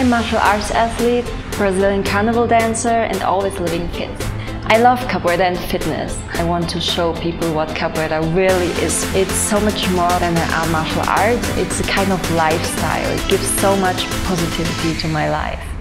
martial arts athlete, Brazilian carnival dancer, and always living fit. I love capoeira and fitness. I want to show people what capoeira really is. It's so much more than a martial art. It's a kind of lifestyle. It gives so much positivity to my life.